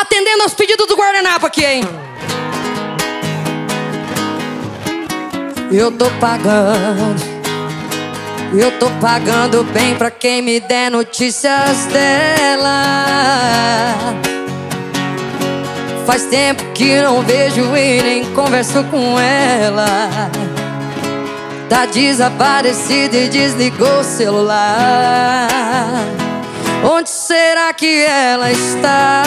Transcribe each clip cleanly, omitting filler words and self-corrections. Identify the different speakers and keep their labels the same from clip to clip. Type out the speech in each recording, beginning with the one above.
Speaker 1: Atendendo aos pedidos do guardanapo aqui, hein? Eu tô pagando bem pra quem me der notícias dela. Faz tempo que não vejo e nem converso com ela. Tá desaparecida e desligou o celular. Onde será que ela está?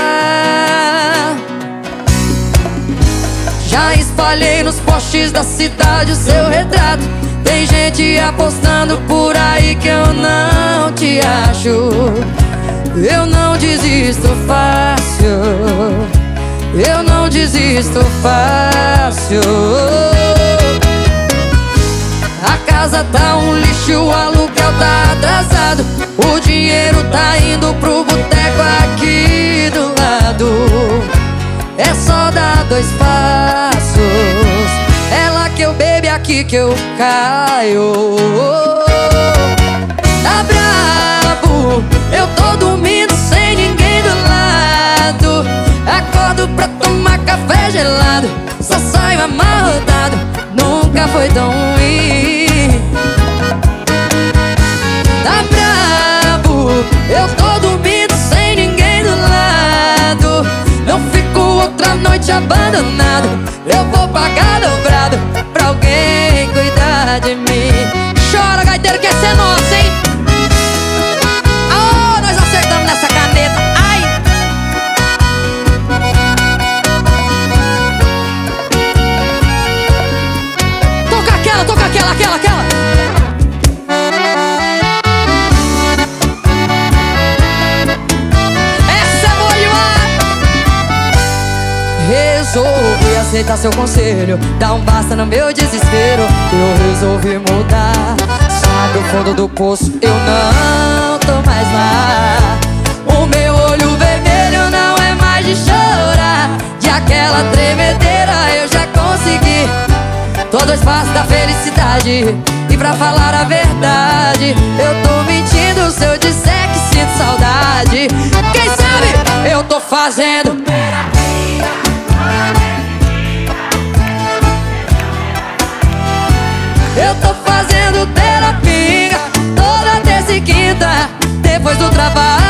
Speaker 1: Já espalhei nos postes da cidade o seu retrato. Tem gente apostando por aí que eu não te acho. Eu não desisto fácil. Eu não desisto fácil. A casa tá um lixo, o aluguel tá atrasado. O dinheiro tá indo pro boteco aqui do lado. É só dar 2 passos. É lá que eu bebo, aqui que eu caio. Tá brabo, eu tô dormindo sem ninguém do lado. Acordo pra tomar café gelado, só saio amarrotado. Nunca foi tão ruim. Tá brabo, eu tô dormindo sem ninguém do lado. Não fico outra noite abandonado. Eu vou pagar dobrado pra alguém cuidar de mim. Chora, gaiteiro, que essa é nossa, hein? Aô, nós acertamos nessa caneta. Ai! Toca aquela. Essa é boa demais! Resolvi aceitar seu conselho, dar um basta no meu desespero. Eu resolvi mudar. Sabe o fundo do poço, eu não tô mais lá. O meu olho vermelho não é mais de chorar. De aquela tremedeira eu já consegui. Tô 2 passos da felicidade. E pra falar a verdade, eu tô mentindo se eu disser que sinto saudade. Quem sabe eu tô fazendo eu tô fazendo terapia toda terça e quinta, depois do trabalho.